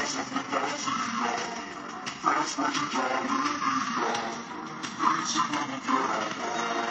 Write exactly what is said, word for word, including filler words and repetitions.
That's what you gotta be, yeah. Ain't you gonna get